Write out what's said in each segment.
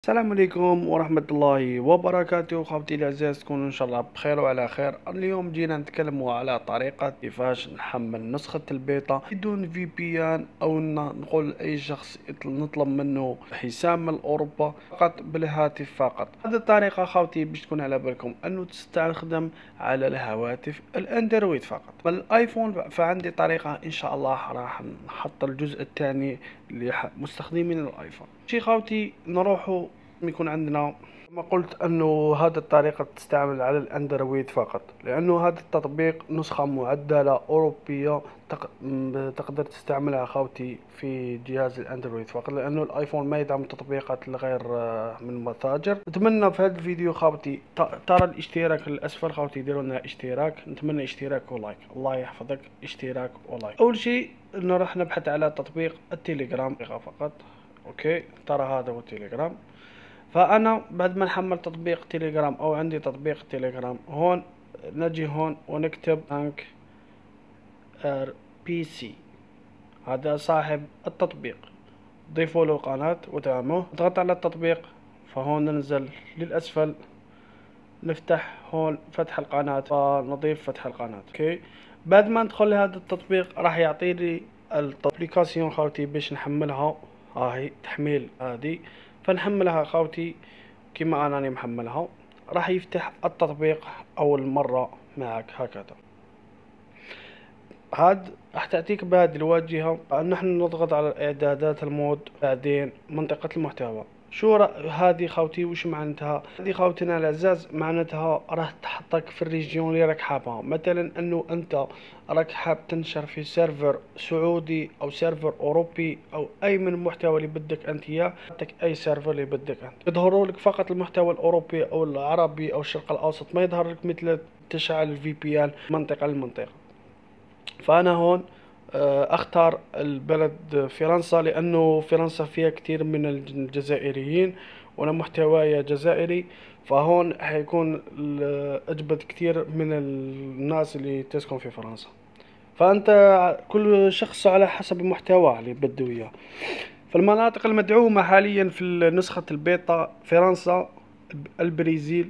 السلام عليكم ورحمة الله وبركاته. خوتي الأعزاء، تكونوا إن شاء الله بخير وعلى خير. اليوم جينا نتكلموا على طريقة كيفاش نحمل نسخة البيتا بدون في بي ان، أو نقول أي شخص نطلب منه حساب من أوروبا فقط بالهاتف فقط. هذه الطريقة خوتي باش تكون على بالكم أنه تستخدم على الهواتف الأندرويد فقط. بالآيفون فعندي طريقة إن شاء الله راح نحط الجزء الثاني لمستخدمين الآيفون. شي خوتي نروحوا يكون عندنا، ما قلت انه هذه الطريقة تستعمل على الاندرويد فقط، لانه هذا التطبيق نسخة معدلة اوروبية تقدر تستعملها خوتي في جهاز الاندرويد فقط، لانه الايفون ما يدعم التطبيقات الغير من المتاجر. نتمنى في هذا الفيديو خوتي ترى الاشتراك الاسفل خوتي، ديروا لنا اشتراك، نتمنى اشتراك ولايك، الله يحفظك، اشتراك ولايك. اول شيء نروح نبحث على تطبيق التليجرام فقط. اوكي، ترى هذا هو التليجرام. فانا بعد ما نحمل تطبيق تليجرام او عندي تطبيق تليجرام، هون نجي هون ونكتب بنك ار بي سي، هذا صاحب التطبيق، ضيفوا له القناة ودعموه، اضغط على التطبيق. فهون ننزل للاسفل، نفتح هون فتح القناة، فنضيف فتح القناة. اوكي، بعد ما ندخل لهذا التطبيق راح يعطيني الابليكاسيون خوتي باش نحملها. هاي تحميل هذه، فنحملها خوتي كما انني محملها. راح يفتح التطبيق اول مرة معك هكذا. هاد راح تعطيك بهذه الواجهة. نحن نضغط على اعدادات المود، بعدين منطقة المحتوى. شو هذه خوتي وش معناتها؟ هذه خوتنا العزاز معناتها راح تحطك في الريجيون اللي راك حابها. مثلا انه انت راك حاب تنشر في سيرفر سعودي او سيرفر اوروبي او اي من المحتوى اللي بدك انت اياه، حطك اي سيرفر اللي بدك انت. يظهروا لك فقط المحتوى الاوروبي او العربي او الشرق الاوسط، ما يظهر لك مثل تشعل الفي بي ان منطقة لمنطقة. فأنا هون أختار البلد فرنسا، لأنه فرنسا فيها كثير من الجزائريين وأنا محتواي جزائري، فهون حيكون أجبد كثير من الناس اللي تسكن في فرنسا. فأنت كل شخص على حسب المحتوى اللي بده إياه. فالمناطق المدعومة حاليا في نسخة البيتا: فرنسا، البرازيل،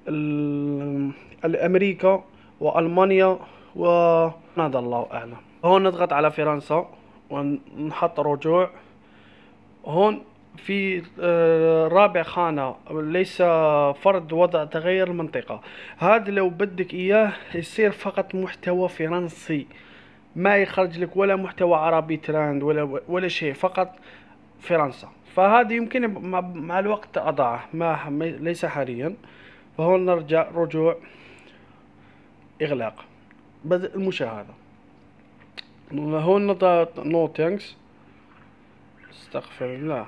الأمريكا، وألمانيا، وكندا الله أعلم. هون نضغط على فرنسا ونحط رجوع. هون في رابع خانة ليس فرض وضع تغير المنطقة. هذا لو بدك إياه يصير فقط محتوى فرنسي، ما يخرج لك ولا محتوى عربي تراند ولا شيء، فقط فرنسا. فهذا يمكن مع الوقت أضعه، ليس حاليا. فهون نرجع رجوع، إغلاق، بدء المشاهدة. هون نضغط نو ثانكس، استغفر الله.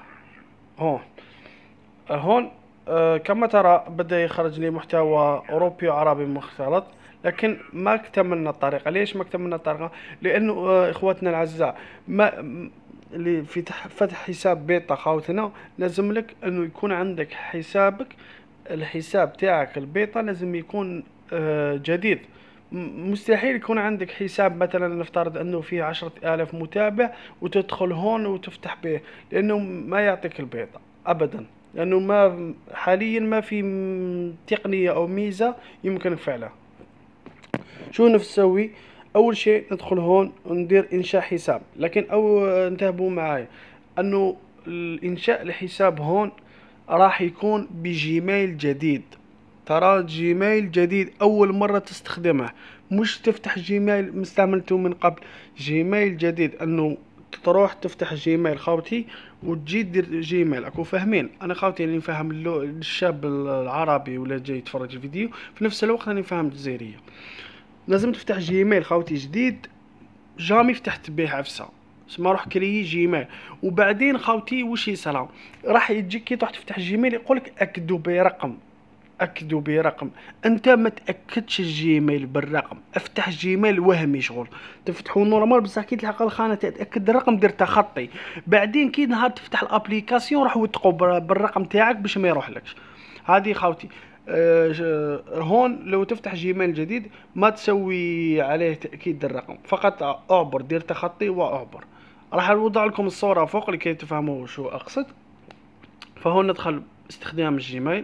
هون كما ترى بدأ يخرج لي محتوى أوروبي وعربي مختلط، لكن ما اكتملنا الطريقة. ليش ما اكتملنا الطريقة؟ لأنه إخواتنا الأعزاء، ما اللي في فتح حساب بيتا خوتنا لازم لك أنه يكون عندك حسابك، الحساب تاعك البيتا لازم يكون جديد. مستحيل يكون عندك حساب مثلا نفترض انه فيه 10,000 متابع وتدخل هون وتفتح به، لانه ما يعطيك البيضة ابدا، لانه ما حاليا ما في تقنية او ميزة يمكن فعلها. شو نسوي؟ اول شيء ندخل هون وندير انشاء حساب، لكن او انتبهوا معايا انه الانشاء الحساب هون راح يكون بجيميل جديد. ترى جيميل جديد أول مرة تستخدمه، مش تفتح جيميل مستعملته من قبل. جيميل جديد أنه تروح تفتح جيميل خوتي وتجي دير جيميل. أكو فاهمين؟ أنا خوتي اللي نفهم الشاب العربي ولا جاي يتفرج الفيديو في نفس الوقت أنا نفهم الجزائرية. لازم تفتح جيميل خوتي جديد، جامي فتحت به عفسة، اسمع روح كريي جيميل. وبعدين خوتي وش يصير؟ راح يجيك كي تروح تفتح جيميل يقولك أكدوا برقم، اكدوا برقم. انت ما تاكدش الجيميل بالرقم، افتح جيميل وهمي شغل تفتحوا نورمال، بصح كي تلحق الخانه تاكد الرقم دير تخطي. بعدين كي نهار تفتح الابليكاسيون راح وثقوا بالرقم تاعك باش ما يروحلكش. هذه خاوتي هون لو تفتح جيميل جديد ما تسوي عليه تاكيد الرقم، فقط اعبر، دير تخطي واعبر. راح نوضع لكم الصوره فوق لكي تفهموا شو اقصد. فهون ندخل استخدام الجيميل.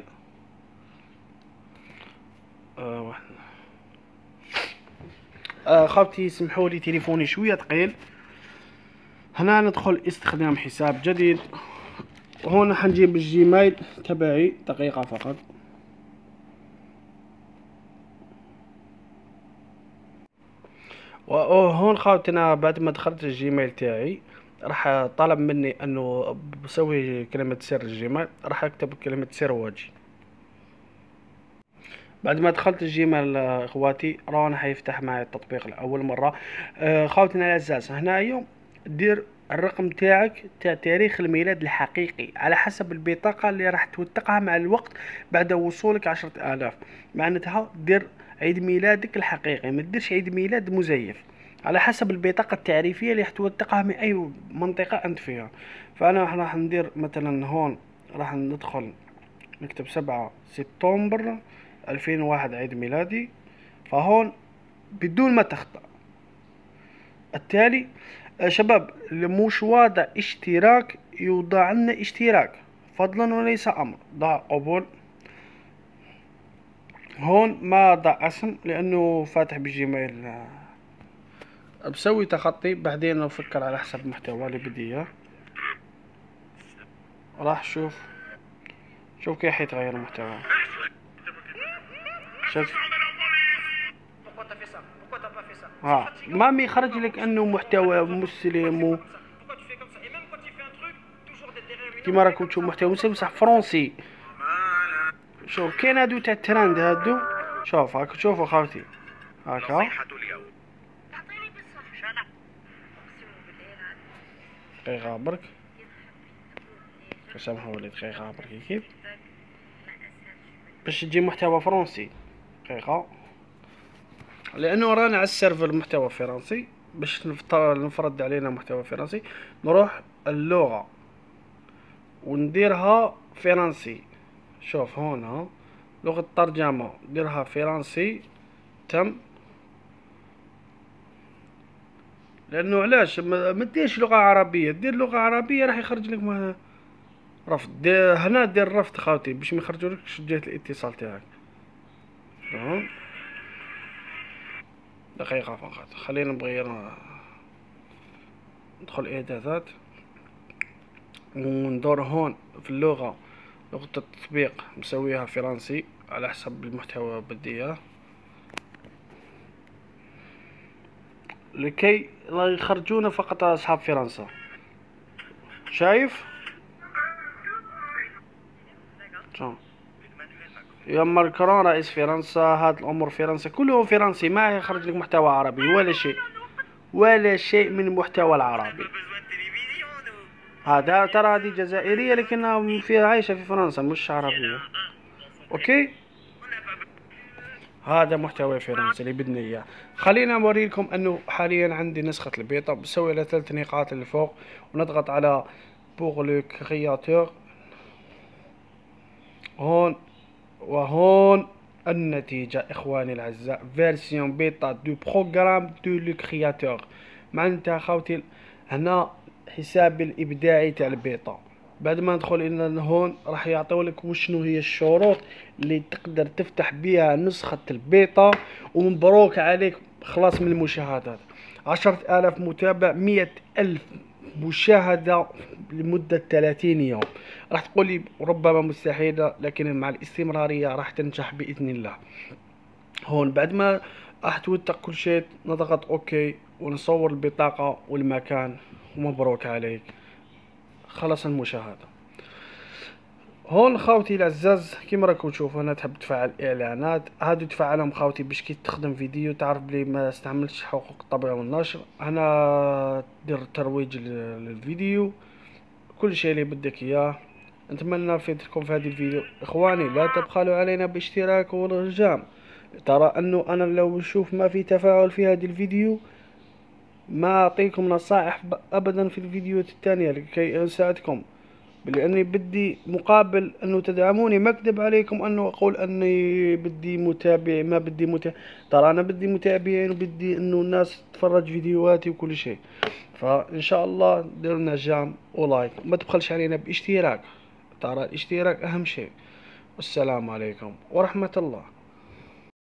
خاوتي سمحوا لي تليفوني شويه ثقيل. هنا ندخل استخدام حساب جديد، وهنا حنجيب الجيميل تبعي. دقيقه فقط. وهون خاوتنا بعد ما دخلت الجيميل تاعي راح طلب مني انه بسوي كلمة سر الجيميل. راح اكتب كلمة سر واجي. بعد ما دخلت الجيميل اخواتي رانا حيفتح معي التطبيق لاول مرة. خاوتنا الاعزاء هنا دير الرقم تاعك تاع تاريخ الميلاد الحقيقي على حسب البطاقة اللي راح توثقها مع الوقت بعد وصولك 10,000. معناتها دير عيد ميلادك الحقيقي، ما تديرش عيد ميلاد مزيف، على حسب البطاقة التعريفية اللي حتوثقها من أي منطقة أنت فيها. فأنا راح ندير مثلا هون راح ندخل نكتب 7 سبتمبر 2001 عيد ميلادي. فهون بدون ما تخطأ. التالي شباب اللي مش واضع اشتراك يوضع لنا اشتراك فضلا وليس أمر. ضع قبول. هون ما ضع اسم لأنه فاتح بالجيميل. بسوي تخطي بعدين افكر على حسب المحتوى اللي بدي اياه. راح شوف كيف يتغير المحتوى. شوف ما يخرج لك انه محتوى مسلم كيما راكم تشوف محتوى مسلم بصح فرنسي. شوف كاين هادو تاع الترند هادو. شوف هاك شوفوا خاوتي هاكا. دقيقة برك سامحوا لي دقيقة برك كيف باش تجي محتوى فرنسي. دقيقة لأنه رانا على السيرفر المحتوى فرنسي. باش نفرض علينا محتوى فرنسي نروح اللغة ونديرها فرنسي. شوف هنا لغة الترجمة نديرها فرنسي. تم. لانه علاش ما ديرش لغة عربية؟ دير لغة عربية راح يخرج لك رفض. هنا دير رفض خاوتي باش ما يخرجولكش جهة الاتصال تاعك. تمام. دقيقة فقط خلينا نغير. ندخل اعدادات وندور هون في اللغة. لغة التطبيق مسويها فرنسي على حسب المحتوى بدي اياه لكي لا يخرجونا فقط اصحاب فرنسا. شايف يا ماكرون رئيس فرنسا. هاد الامور فرنسا كلهم فرنسي. ما يخرج لك محتوى عربي ولا شيء من المحتوى العربي. هذا ترى هذه جزائرية لكنها فيها عايشة في فرنسا مش عربية. اوكي هذا محتوى فرنسي اللي بدنا اياه. خلينا نوريكم انه حاليا عندي نسخة البيتا. بسوي على 3 نقاط اللي فوق ونضغط على بوغ لو كرياتور هون. وهون النتيجة اخواني الاعزاء فيرسيون بيتا دو بروغرام دو لو كرياتور. معناتها خاوتي هنا حسابي الابداعي تاع البيتا. بعد ما ندخل الى هون راح يعطيولك وشنو هي الشروط اللي تقدر تفتح بها نسخة البيتا. ومبروك عليك خلاص من المشاهدات. 10,000 متابع 100,000 مشاهدة لمدة 30 يوم. راح تقولي ربما مستحيلة لكن مع الاستمرارية راح تنجح بإذن الله. هون بعد ما راح توثق كل شيء نضغط اوكي ونصور البطاقة والمكان ومبروك عليك خلص المشاهدة. هون خاوتي العزاز كيما راكم تشوفوا هنا تحب تفعل اعلانات. هادو تفعلهم خاوتي باش كي تخدم فيديو تعرف بلي ما استعملتش حقوق الطبع والنشر. هنا دير ترويج للفيديو كل شيء اللي بدك اياه. نتمنى فيدكم في هذا الفيديو اخواني. لا تبخلوا علينا باشتراك والرجام. ترى انه انا لو نشوف ما في تفاعل في هذا الفيديو ما اعطيكم نصائح ابدا في الفيديوهات الثانية لكي اساعدكم. لاني بدي مقابل انه تدعموني. ما اكذب عليكم انه اقول اني بدي متابع ما بدي متابع. ترى انا بدي متابعين وبدي انه الناس تتفرج فيديوهاتي وكل شيء. فان شاء الله ديروا لنا جام ولايك. ما تبخلش علينا باشتراك. ترى الاشتراك أهم شيء. والسلام عليكم ورحمة الله.